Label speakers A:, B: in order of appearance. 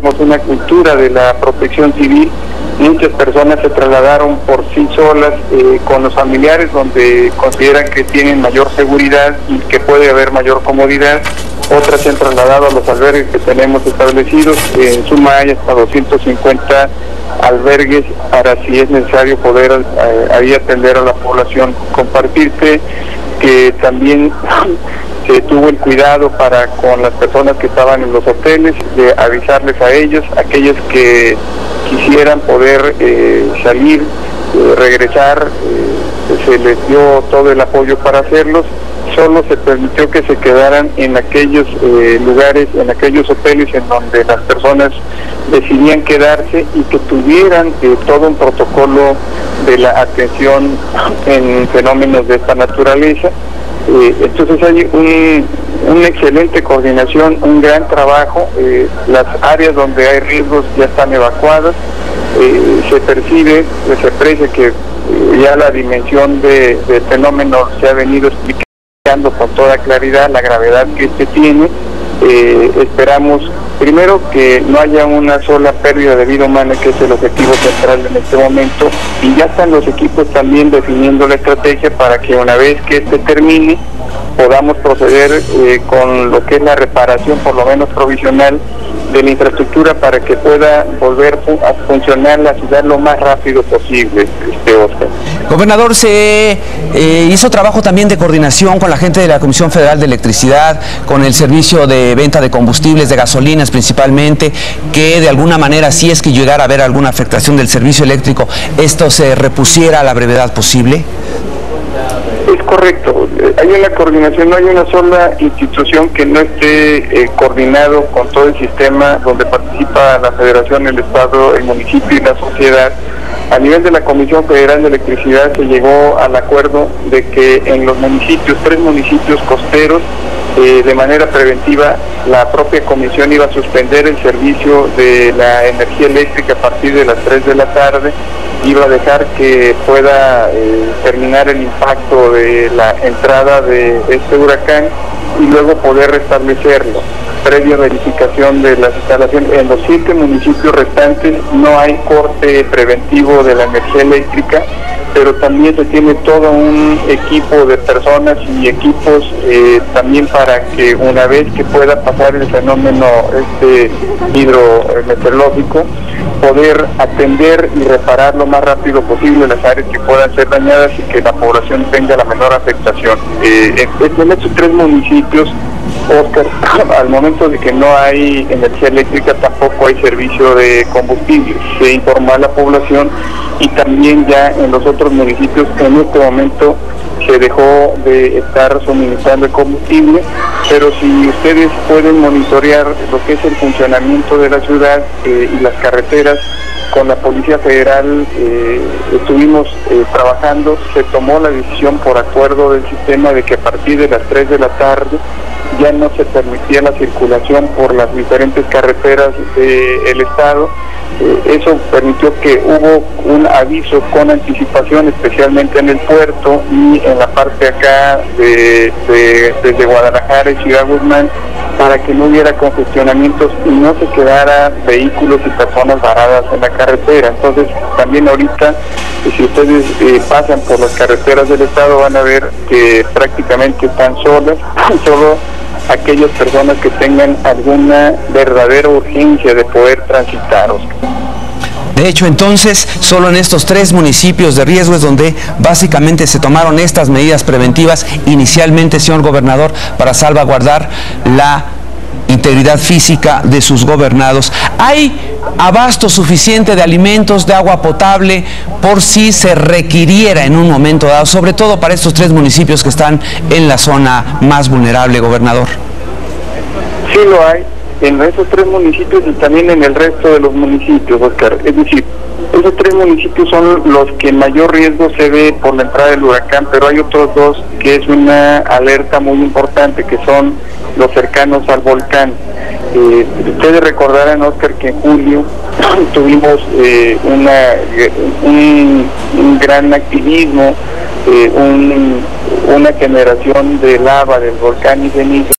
A: tenemos una cultura de la protección civil. Muchas personas se trasladaron por sí solas con los familiares, donde consideran que tienen mayor seguridad y que puede haber mayor comodidad. Otras se han trasladado a los albergues que tenemos establecidos. En suma hay hasta 250 albergues para, si es necesario, poder ahí atender a la población. Compartirte que también se tuvo el cuidado para con las personas que estaban en los hoteles, de avisarles a ellos, aquellos que quisieran poder salir, regresar, se les dio todo el apoyo para hacerlos. Solo se permitió que se quedaran en aquellos lugares, en aquellos hoteles en donde las personas decidían quedarse y que tuvieran todo un protocolo de la atención en fenómenos de esta naturaleza. Entonces hay una excelente coordinación, un gran trabajo. Las áreas donde hay riesgos ya están evacuadas. Se percibe, se aprecia que ya la dimensión del fenómeno se ha venido explicando con toda claridad, la gravedad que este tiene. Esperamos primero que no haya una sola pérdida de vida humana, que es el objetivo central en este momento, y ya están los equipos también definiendo la estrategia para que una vez que este termine podamos proceder con lo que es la reparación, por lo menos provisional, de la infraestructura para que pueda volver a funcionar la ciudad lo más rápido posible, Oscar.
B: Gobernador, se hizo trabajo también de coordinación con la gente de la Comisión Federal de Electricidad, con el servicio de venta de combustibles, de gasolinas principalmente, que de alguna manera, si es que llegara a haber alguna afectación del servicio eléctrico, esto se repusiera a la brevedad posible.
A: Es correcto, hay una coordinación, no hay una sola institución que no esté coordinado con todo el sistema donde participa la Federación, el Estado, el municipio y la sociedad. A nivel de la Comisión Federal de Electricidad se llegó al acuerdo de que en los municipios, 3 municipios costeros, de manera preventiva, la propia comisión iba a suspender el servicio de la energía eléctrica a partir de las 3 de la tarde, iba a dejar que pueda terminar el impacto de la entrada de este huracán y luego poder restablecerlo. Previa verificación de las instalaciones, en los 7 municipios restantes no hay corte preventivo de la energía eléctrica, pero también se tiene todo un equipo de personas y equipos también para que una vez que pueda pasar el fenómeno hidrometeorológico, poder atender y reparar lo más rápido posible las áreas que puedan ser dañadas y que la población tenga la menor afectación. En estos 3 municipios, Oscar, al momento de que no hay energía eléctrica, tampoco hay servicio de combustible. Se informó a la población y también ya en los otros municipios en este momento se dejó de estar suministrando el combustible, pero si ustedes pueden monitorear lo que es el funcionamiento de la ciudad y las carreteras, con la Policía Federal estuvimos trabajando. Se tomó la decisión por acuerdo del sistema de que a partir de las 3 de la tarde ya no se permitía la circulación por las diferentes carreteras del estado. Eso permitió que hubo un aviso con anticipación, especialmente en el puerto y en la parte acá desde Guadalajara y Ciudad Guzmán, para que no hubiera congestionamientos y no se quedara vehículos y personas varadas en la carretera. Entonces también ahorita, si ustedes pasan por las carreteras del estado, van a ver que prácticamente están solas, solo aquellas personas que tengan alguna verdadera urgencia de poder transitar.
B: De hecho, entonces, solo en estos 3 municipios de riesgo es donde básicamente se tomaron estas medidas preventivas inicialmente, señor gobernador, para salvaguardar la integridad física de sus gobernados. ¿Hay abasto suficiente de alimentos, de agua potable, por si se requiriera en un momento dado, sobre todo para estos 3 municipios que están en la zona más vulnerable, gobernador?
A: Sí lo hay, en esos 3 municipios y también en el resto de los municipios, Oscar. Es decir, esos 3 municipios son los que mayor riesgo se ve por la entrada del huracán, pero hay otros 2 que es una alerta muy importante, que son los cercanos al volcán. Ustedes recordarán, Oscar, que en julio tuvimos un gran activismo, una generación de lava del volcán y ceniza